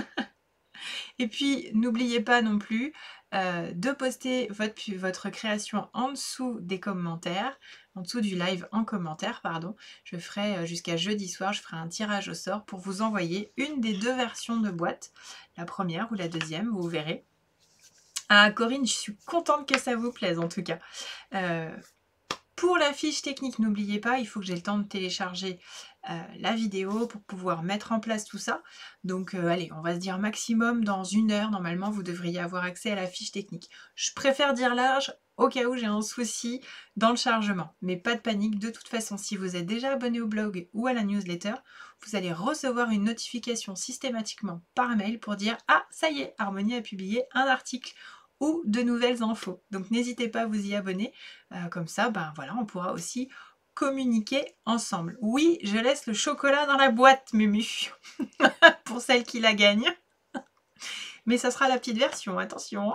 Et puis, n'oubliez pas non plus euh, de poster votre, votre création en dessous des commentaires, en dessous du live en commentaire, pardon. Je ferai euh, jusqu'à jeudi soir, je ferai un tirage au sort pour vous envoyer une des deux versions de boîte, la première ou la deuxième, vous verrez. Ah, Corinne, je suis contente que ça vous plaise en tout cas. Euh, Pour la fiche technique, n'oubliez pas, il faut que j'ai le temps de télécharger euh, la vidéo pour pouvoir mettre en place tout ça. Donc euh, allez, on va se dire maximum dans une heure, normalement vous devriez avoir accès à la fiche technique. Je préfère dire large au cas où j'ai un souci dans le chargement. Mais pas de panique, de toute façon, si vous êtes déjà abonné au blog ou à la newsletter, vous allez recevoir une notification systématiquement par mail pour dire « Ah, ça y est, Harmonie a publié un article » ou de nouvelles infos. Donc n'hésitez pas à vous y abonner, euh, comme ça, ben voilà, on pourra aussi communiquer ensemble. Oui, je laisse le chocolat dans la boîte, Mumu, pour celle qui la gagne. Mais ça sera la petite version, attention.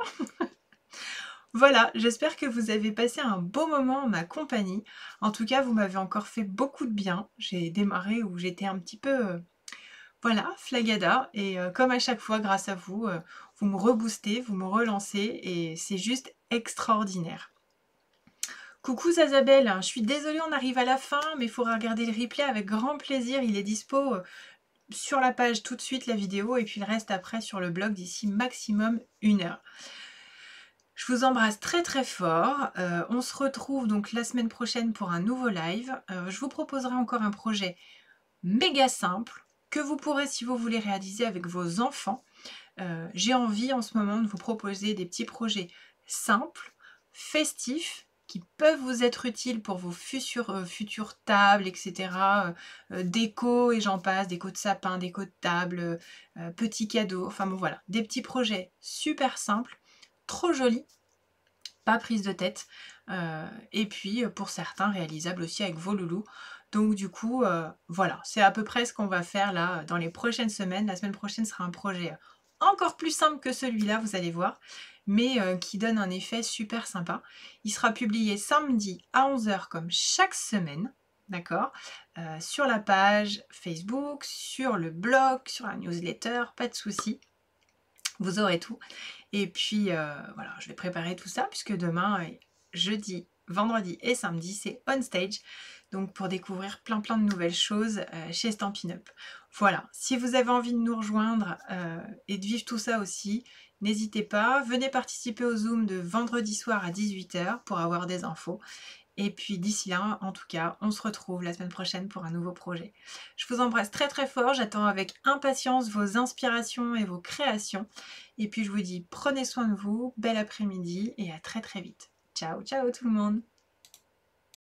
Voilà, j'espère que vous avez passé un beau moment en ma compagnie. En tout cas, vous m'avez encore fait beaucoup de bien. J'ai démarré où j'étais un petit peu... Euh, Voilà, flagada, et euh, comme à chaque fois, grâce à vous, euh, vous me reboostez, vous me relancez, et c'est juste extraordinaire. Coucou Zazabelle, je suis désolée, on arrive à la fin, mais il faudra regarder le replay avec grand plaisir, il est dispo euh, sur la page tout de suite, la vidéo, et puis le reste après sur le blog d'ici maximum une heure. Je vous embrasse très très fort, euh, on se retrouve donc la semaine prochaine pour un nouveau live. Euh, je vous proposerai encore un projet méga simple, que vous pourrez, si vous voulez, réaliser avec vos enfants. Euh, j'ai envie en ce moment de vous proposer des petits projets simples, festifs, qui peuvent vous être utiles pour vos futures, euh, futures tables, et cetera. Euh, déco et j'en passe, déco de sapin, déco de table, euh, petits cadeaux, enfin bon voilà, des petits projets super simples, trop jolis, pas prise de tête, euh, et puis pour certains réalisables aussi avec vos loulous. Donc du coup, euh, voilà, c'est à peu près ce qu'on va faire là dans les prochaines semaines. La semaine prochaine sera un projet encore plus simple que celui-là, vous allez voir, mais euh, qui donne un effet super sympa. Il sera publié samedi à onze heures comme chaque semaine, d'accord, euh, sur la page Facebook, sur le blog, sur la newsletter, pas de souci. Vous aurez tout. Et puis, euh, voilà, je vais préparer tout ça, puisque demain, jeudi, vendredi et samedi, c'est on stage. Donc, pour découvrir plein plein de nouvelles choses euh, chez Stampin' Up. Voilà, si vous avez envie de nous rejoindre euh, et de vivre tout ça aussi, n'hésitez pas. Venez participer au Zoom de vendredi soir à dix-huit heures pour avoir des infos. Et puis d'ici là, en tout cas, on se retrouve la semaine prochaine pour un nouveau projet. Je vous embrasse très très fort, j'attends avec impatience vos inspirations et vos créations. Et puis je vous dis prenez soin de vous, bel après-midi et à très très vite. Ciao ciao tout le monde!